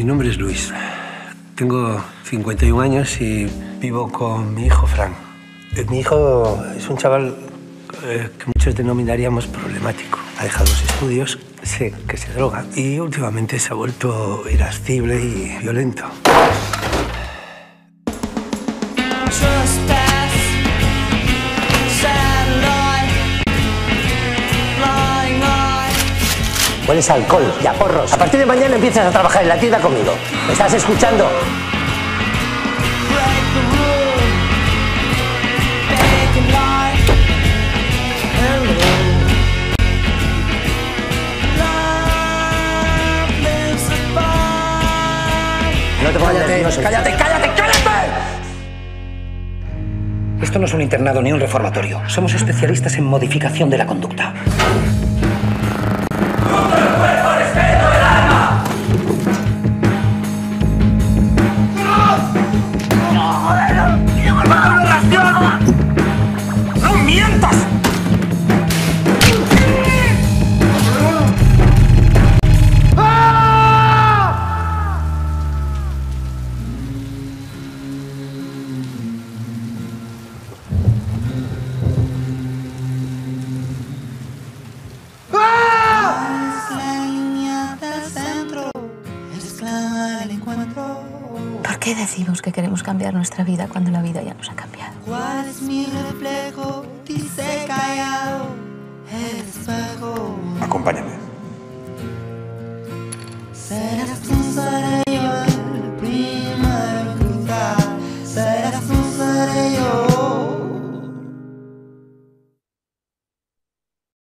Mi nombre es Luis. Tengo 51 años y vivo con mi hijo, Fran. Mi hijo es un chaval que muchos denominaríamos problemático. Ha dejado los estudios, sé que se droga y últimamente se ha vuelto irascible y violento. Hueles a alcohol y a porros. A partir de mañana empiezas a trabajar en la tienda conmigo. ¿Me estás escuchando? No te pongas nervioso. ¡Cállate! Esto no es un internado ni un reformatorio. Somos especialistas en modificación de la conducta. ¡No mientas! ¿Por qué decimos que queremos cambiar nuestra vida cuando la vida ya nos ha cambiado? ¿Cuál es mi reflejo? Dice callado el espejo. Acompáñame.